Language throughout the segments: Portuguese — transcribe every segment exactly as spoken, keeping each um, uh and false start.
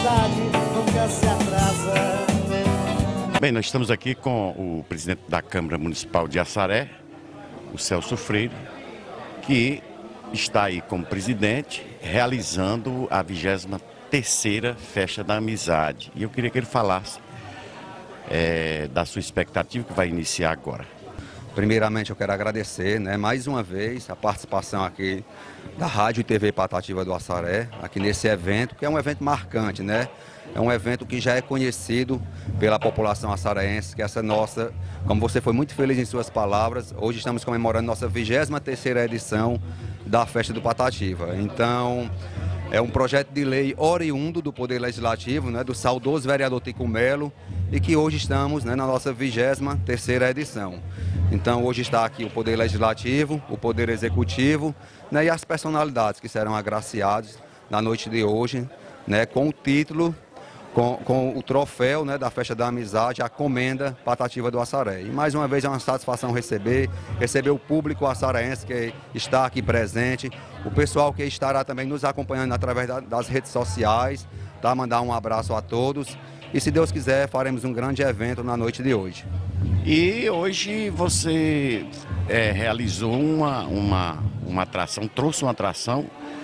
amizade nunca se atrasa. Bem, nós estamos aqui com o presidente da Câmara Municipal de Assaré, o Celso Freire, que está aí como presidente realizando a vigésima terceira Festa da Amizade. E eu queria que ele falasse é, da sua expectativa que vai iniciar agora. Primeiramente eu quero agradecer, né, mais uma vez a participação aqui da Rádio e T V Patativa do Assaré, aqui nesse evento, que é um evento marcante, né? É um evento que já é conhecido pela população açaraense, que essa nossa, como você foi muito feliz em suas palavras, hoje estamos comemorando nossa vigésima terceira edição da Festa do Patativa. Então, é um projeto de lei oriundo do Poder Legislativo, né, do saudoso vereador Tico Melo, e que hoje estamos, né, na nossa vigésima terceira edição. Então, hoje está aqui o Poder Legislativo, o Poder Executivo, né, e as personalidades que serão agraciadas na noite de hoje, né, com o título, com, com o troféu, né, da Festa da Amizade, a Comenda Patativa do Assaré. E mais uma vez é uma satisfação receber, receber o público açaraense que está aqui presente, o pessoal que estará também nos acompanhando através da, das redes sociais, tá? Mandar um abraço a todos e, se Deus quiser, faremos um grande evento na noite de hoje. E hoje você é, realizou uma, uma, uma atração, trouxe uma atração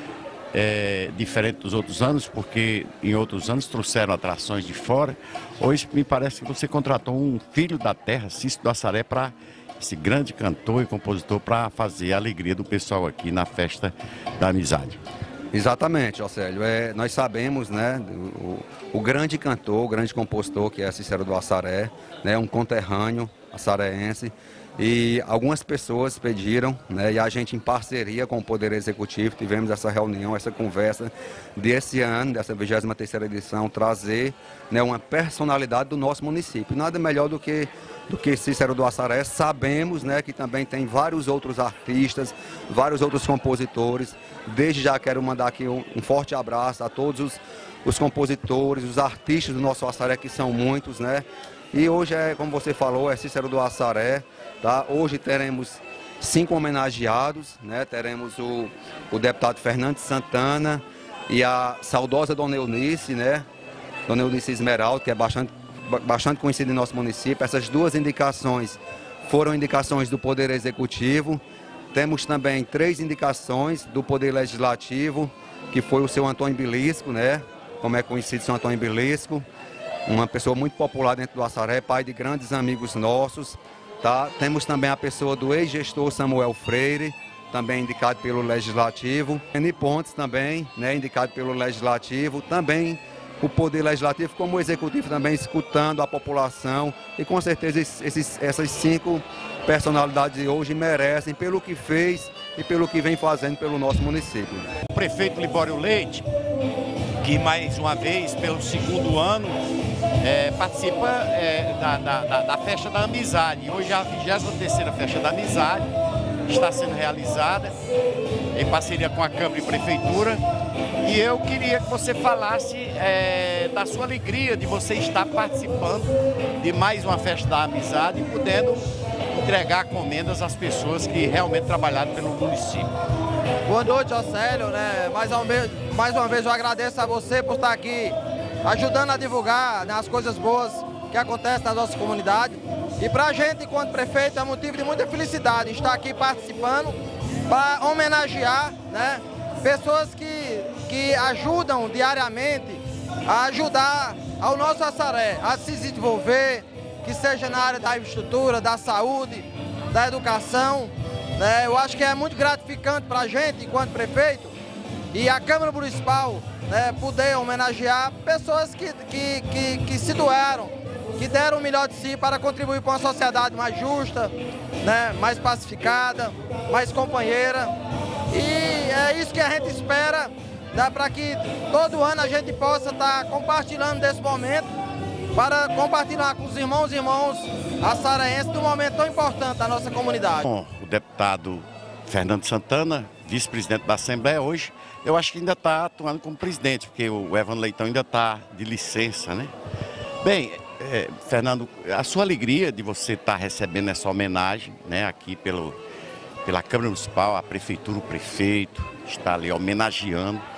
é, diferente dos outros anos, porque em outros anos trouxeram atrações de fora. Hoje me parece que você contratou um filho da terra, Cício do Assaré, para esse grande cantor e compositor, para fazer a alegria do pessoal aqui na Festa da Amizade. Exatamente, Océlio. É, nós sabemos, né, o, o grande cantor, o grande compositor que é Cícero do Assaré, né, um conterrâneo assaraense, e algumas pessoas pediram, né, e a gente, em parceria com o Poder Executivo, tivemos essa reunião, essa conversa desse ano, dessa vigésima terceira edição, trazer, né, uma personalidade do nosso município. Nada melhor do que do que Cícero do Assaré. Sabemos, né, que também tem vários outros artistas, vários outros compositores. Desde já quero mandar aqui um, um forte abraço a todos os, os compositores, os artistas do nosso Assaré, que são muitos, né? E hoje é, como você falou, é Cícero do Assaré, tá? Hoje teremos cinco homenageados, né? Teremos o, o deputado Fernando Santana e a saudosa Dona Eunice, né? Dona Eunice Esmeralda, que é bastante bastante conhecido em nosso município. Essas duas indicações foram indicações do Poder Executivo. Temos também três indicações do Poder Legislativo, que foi o seu Antônio Bilisco, né? Como é conhecido o seu Antônio Bilisco, uma pessoa muito popular dentro do Assaré, pai de grandes amigos nossos, tá? Temos também a pessoa do ex-gestor Samuel Freire, também indicado pelo Legislativo. Eni Pontes também, né? Indicado pelo Legislativo, também o Poder Legislativo como o Executivo também escutando a população, e com certeza esses, essas cinco personalidades de hoje merecem pelo que fez e pelo que vem fazendo pelo nosso município. O prefeito Libório Leite, que mais uma vez, pelo segundo ano, é, participa é, da, da, da Festa da Amizade. Hoje a vigésima terceira Festa da Amizade está sendo realizada em parceria com a Câmara e Prefeitura. E eu queria que você falasse é, da sua alegria de você estar participando de mais uma Festa da Amizade e podendo entregar comendas às pessoas que realmente trabalharam pelo município. Boa noite, Océlio, né? Mais uma vez, mais uma vez eu agradeço a você por estar aqui ajudando a divulgar, né, as coisas boas que acontecem na nossa comunidade. E para a gente, enquanto prefeito, é motivo de muita felicidade estar aqui participando para homenagear, né, pessoas que, que ajudam diariamente a ajudar ao nosso Assaré a se desenvolver, que seja na área da infraestrutura, da saúde, da educação, né? Eu acho que é muito gratificante para a gente, enquanto prefeito, e a Câmara Municipal, né, poder homenagear pessoas que, que, que, que se doaram, que deram o melhor de si para contribuir para uma sociedade mais justa, né, mais pacificada, mais companheira. E é isso que a gente espera, né, para que todo ano a gente possa estar compartilhando desse momento, para compartilhar com os irmãos e irmãos açaraenses de um momento tão importante da nossa comunidade. Bom, o deputado Fernando Santana, vice-presidente da Assembleia, hoje, eu acho que ainda está atuando como presidente, porque o Evandro Leitão ainda está de licença, né? Bem, é, Fernando, a sua alegria de você estar recebendo essa homenagem, né, aqui pelo, pela Câmara Municipal, a Prefeitura, o prefeito, está ali homenageando.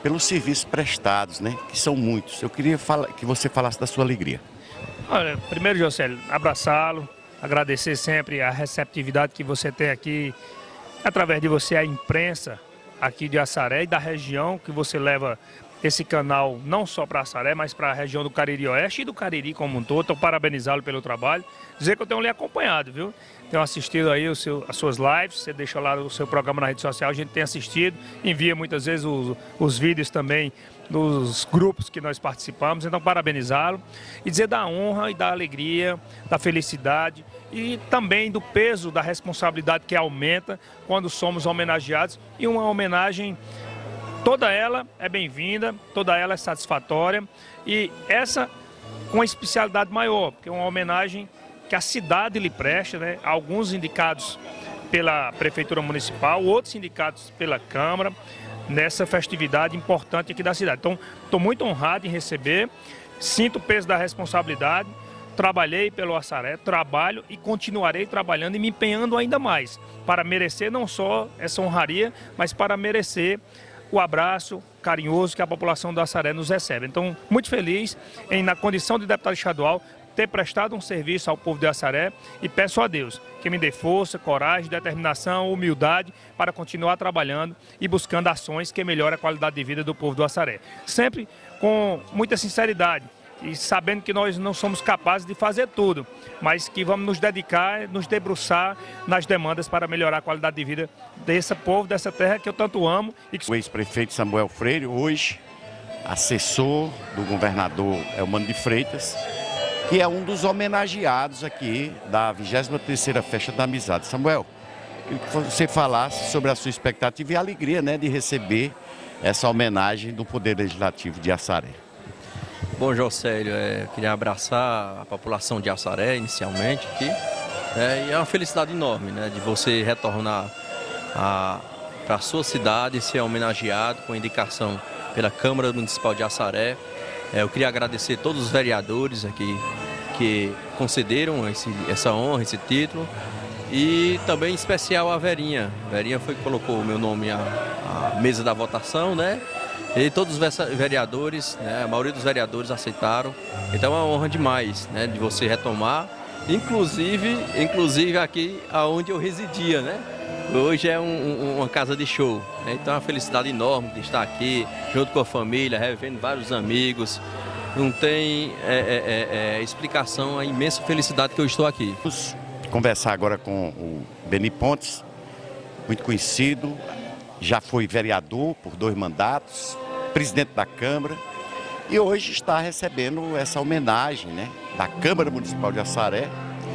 pelos serviços prestados, né? Que são muitos. Eu queria falar, que você falasse da sua alegria. Olha, primeiro, Josélio, abraçá-lo, agradecer sempre a receptividade que você tem aqui, através de você, a imprensa aqui de Assaré e da região, que você leva esse canal não só para Assaré, mas para a região do Cariri Oeste e do Cariri como um todo. Então, parabenizá-lo pelo trabalho. Dizer que eu tenho lhe acompanhado, viu? Tenho assistido aí o seu, as suas lives, você deixa lá o seu programa na rede social, a gente tem assistido, envia muitas vezes os, os vídeos também dos grupos que nós participamos. Então, parabenizá-lo e dizer da honra e da alegria, da felicidade e também do peso da responsabilidade que aumenta quando somos homenageados, e uma homenagem, toda ela é bem-vinda, toda ela é satisfatória, e essa com uma especialidade maior, porque é uma homenagem que a cidade lhe presta, né? Alguns indicados pela Prefeitura Municipal, outros indicados pela Câmara, nessa festividade importante aqui da cidade. Então, estou muito honrado em receber, sinto o peso da responsabilidade, trabalhei pelo Assaré, trabalho e continuarei trabalhando e me empenhando ainda mais, para merecer não só essa honraria, mas para merecer o abraço carinhoso que a população do Assaré nos recebe. Então, muito feliz em, na condição de deputado estadual, ter prestado um serviço ao povo de Assaré, e peço a Deus que me dê força, coragem, determinação, humildade para continuar trabalhando e buscando ações que melhorem a qualidade de vida do povo do Assaré. Sempre com muita sinceridade e sabendo que nós não somos capazes de fazer tudo, mas que vamos nos dedicar, nos debruçar nas demandas para melhorar a qualidade de vida desse povo, dessa terra que eu tanto amo. E que... O ex-prefeito Samuel Freire, hoje assessor do governador Elmano de Freitas, que é um dos homenageados aqui da vigésima terceira Festa da Amizade. Samuel, queria que você falasse sobre a sua expectativa e a alegria, né, de receber essa homenagem do Poder Legislativo de Assaré. Bom, Josélio, é, eu queria abraçar a população de Assaré inicialmente aqui, é, e é uma felicidade enorme, né, de você retornar para a sua cidade e ser homenageado com indicação pela Câmara Municipal de Assaré. É, eu queria agradecer todos os vereadores aqui que concederam esse, essa honra, esse título, e também em especial a Verinha. A Verinha foi que colocou o meu nome à, à mesa da votação, né? E todos os vereadores, né, a maioria dos vereadores aceitaram. Então é uma honra demais, né, de você retomar, inclusive, inclusive aqui aonde eu residia, né? Hoje é um, um, uma casa de show, né? Então é uma felicidade enorme de estar aqui, junto com a família, revendo vários amigos. Não tem é, é, é, explicação a imensa felicidade que eu estou aqui. Vamos conversar agora com o Beni Pontes, muito conhecido, já foi vereador por dois mandatos, presidente da Câmara, e hoje está recebendo essa homenagem, né, da Câmara Municipal de Assaré,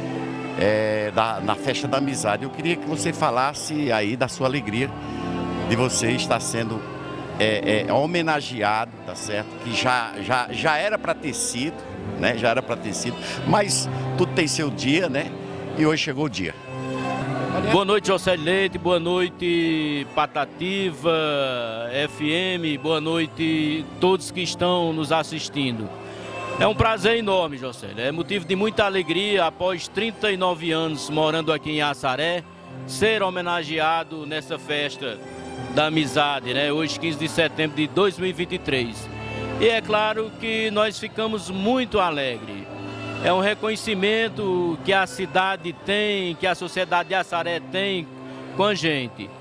é, da, na Festa da Amizade. Eu queria que você falasse aí da sua alegria de você estar sendo é, é, homenageado, tá certo? Que já, já, já era para ter sido, né? Já era para ter sido, mas tudo tem seu dia, né? E hoje chegou o dia. Boa noite, Josélio Leite, boa noite, Patativa, F M, boa noite todos que estão nos assistindo. É um prazer enorme, Josélio, é motivo de muita alegria, após trinta e nove anos morando aqui em Assaré, ser homenageado nessa festa da amizade, né? Hoje, quinze de setembro de dois mil e vinte e três. E é claro que nós ficamos muito alegres. É um reconhecimento que a cidade tem, que a sociedade de Assaré tem com a gente.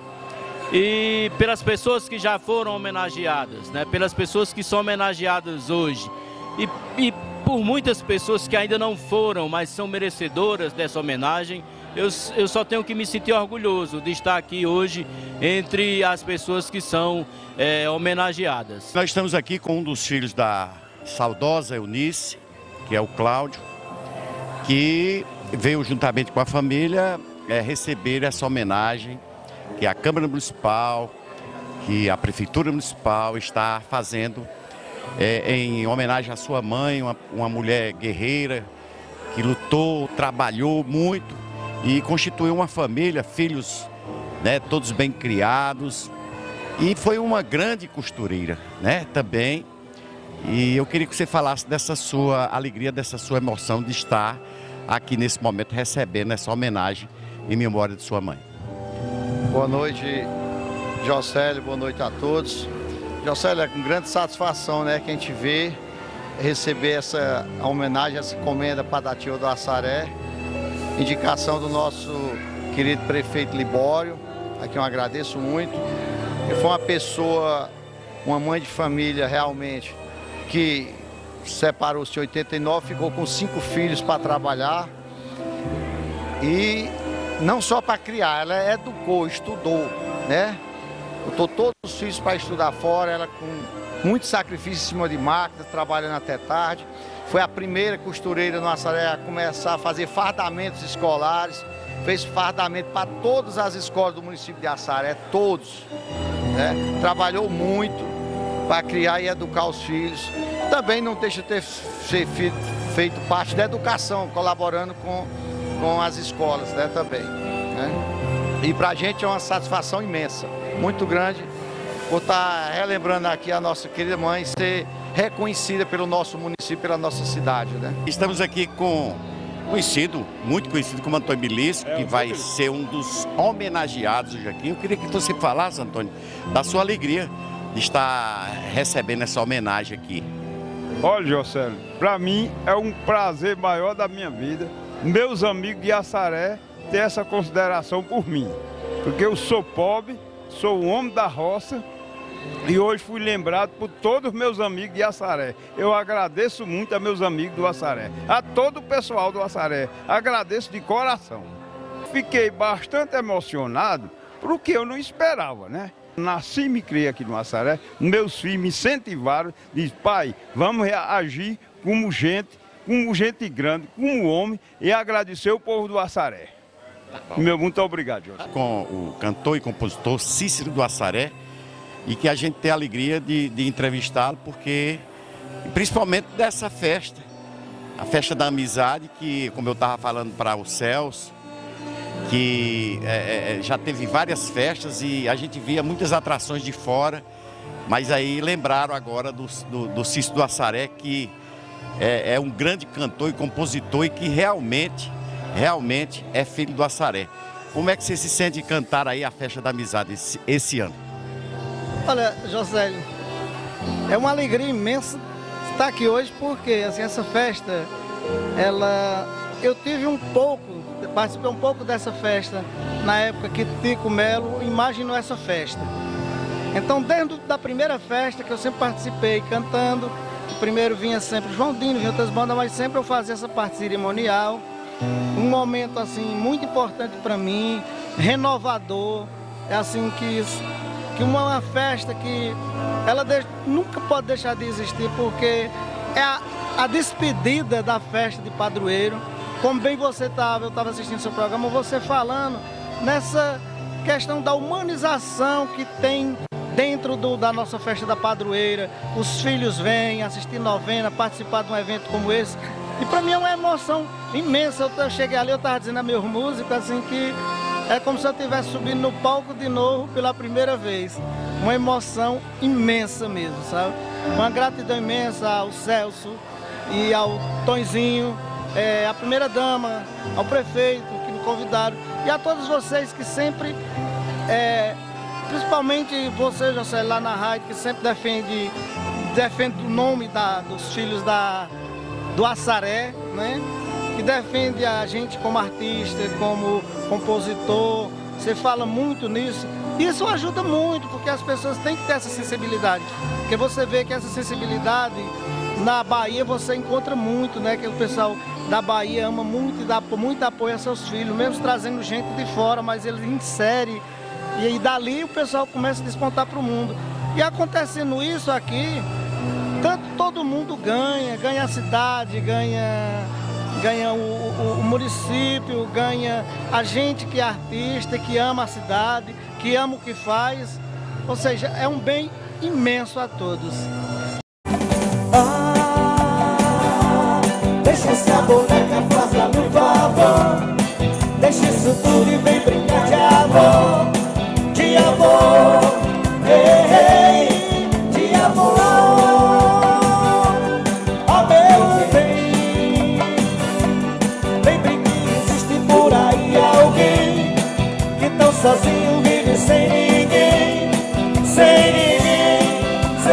E pelas pessoas que já foram homenageadas, né? Pelas pessoas que são homenageadas hoje. E, e por muitas pessoas que ainda não foram, mas são merecedoras dessa homenagem, eu, eu só tenho que me sentir orgulhoso de estar aqui hoje entre as pessoas que são é, homenageadas. Nós estamos aqui com um dos filhos da saudosa Eunice, que é o Cláudio, que veio juntamente com a família é, receber essa homenagem que a Câmara Municipal, que a Prefeitura Municipal está fazendo é, em homenagem à sua mãe, uma, uma mulher guerreira que lutou, trabalhou muito e constituiu uma família, filhos, né, todos bem criados, e foi uma grande costureira, né, também. E eu queria que você falasse dessa sua alegria, dessa sua emoção de estar aqui nesse momento recebendo essa homenagem em memória de sua mãe. Boa noite, Josélio, boa noite a todos. Jocélio, é com grande satisfação, né, que a gente vê receber essa homenagem, essa comenda Patativa do Assaré, indicação do nosso querido prefeito Libório, a quem eu agradeço muito. Ele foi uma pessoa, uma mãe de família realmente, que separou-se em oitenta e nove, ficou com cinco filhos para trabalhar e não só para criar, ela educou, estudou, né? Botou todos os filhos para estudar fora, ela com muito sacrifício em cima de máquinas, trabalhando até tarde. Foi a primeira costureira no Assaré a começar a fazer fardamentos escolares, fez fardamento para todas as escolas do município de Assaré, todos, né? Trabalhou muito para criar e educar os filhos. Também não deixa de ter feito parte da educação, colaborando com, com as escolas, né, também, né? E para a gente é uma satisfação imensa, muito grande, por estar relembrando aqui a nossa querida mãe ser reconhecida pelo nosso município, pela nossa cidade, né? Estamos aqui com conhecido, muito conhecido como Antônio Belisco, que vai ser um dos homenageados hoje aqui. Eu queria que você falasse, Antônio, da sua alegria de estar recebendo essa homenagem aqui. Olha, Jocélio, para mim é um prazer maior da minha vida, meus amigos de Assaré ter essa consideração por mim, porque eu sou pobre, sou um homem da roça e hoje fui lembrado por todos os meus amigos de Assaré. Eu agradeço muito a meus amigos do Assaré, a todo o pessoal do Assaré, agradeço de coração. Fiquei bastante emocionado porque eu não esperava, né? Nasci e me criei aqui no Assaré, meus filhos me incentivaram, diz, pai, vamos agir como gente, como gente grande, como homem, e agradecer o povo do Assaré. Meu muito obrigado, José. Com o cantor e compositor Cícero do Assaré, e que a gente tem a alegria de, de entrevistá-lo, porque, principalmente dessa festa, a festa da amizade, que, como eu estava falando para o Celso, que é, é, já teve várias festas e a gente via muitas atrações de fora, mas aí lembraram agora do, do, do Cícero do Assaré, que é, é um grande cantor e compositor e que realmente, realmente é filho do Assaré. Como é que você se sente cantar aí a festa da amizade esse, esse ano? Olha, Josélio, é uma alegria imensa estar aqui hoje, porque assim, essa festa, ela, eu tive um pouco, participei um pouco dessa festa na época que Tico Melo imaginou essa festa. Então, desde a primeira festa que eu sempre participei cantando, primeiro vinha sempre João Dino, vinha outras bandas, mas sempre eu fazia essa parte cerimonial. Um momento assim muito importante para mim, renovador, é assim que que uma, uma festa que ela de, nunca pode deixar de existir, porque é a, a despedida da festa de padroeiro. Como bem você estava, eu estava assistindo seu programa, você falando nessa questão da humanização que tem dentro do, da nossa festa da padroeira. Os filhos vêm assistir novena, participar de um evento como esse. E para mim é uma emoção imensa. Eu, eu cheguei ali, eu estava dizendo a meus músicos assim que é como se eu estivesse subindo no palco de novo pela primeira vez. Uma emoção imensa mesmo, sabe? Uma gratidão imensa ao Celso e ao Tonzinho, é, a primeira dama, ao prefeito que me convidaram e a todos vocês que sempre, é, principalmente você, José, lá na rádio, que sempre defende, defende o nome da, dos filhos da, do Assaré, né? Que defende a gente como artista, como compositor. Você fala muito nisso. Isso ajuda muito, porque as pessoas têm que ter essa sensibilidade. Porque você vê que essa sensibilidade na Bahia você encontra muito, né? Que o pessoal da Bahia ama muito e dá muito apoio a seus filhos, mesmo trazendo gente de fora, mas ele insere. E aí dali o pessoal começa a despontar para o mundo. E acontecendo isso aqui, tanto todo mundo ganha, ganha a cidade, ganha, ganha o, o, o município, ganha a gente que é artista, que ama a cidade, que ama o que faz. Ou seja, é um bem imenso a todos. Ah, deixa essa boneca, faça-me um favor. Deixa isso tudo e vem brincar de amor. De amor, ei, ei, de amor. Ó meu bem, vem brincar, existe por aí alguém que tão sozinho vive sem ninguém, sem ninguém,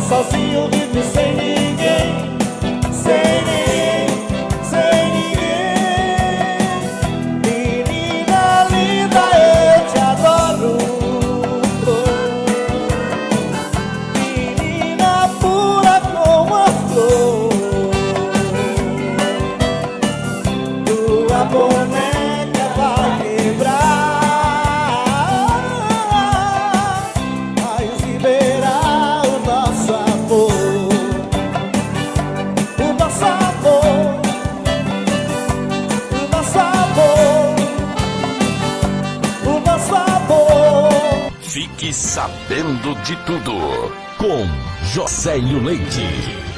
sozinho, vive sem ninguém, sem ninguém, sem ninguém. Menina linda, eu te adoro. Menina pura como a flor. Tua boneca vai quebrar, mas liberar o nosso amor. O nosso amor, o nosso amor, o nosso amor. Fique sabendo de tudo com Josélio Leite.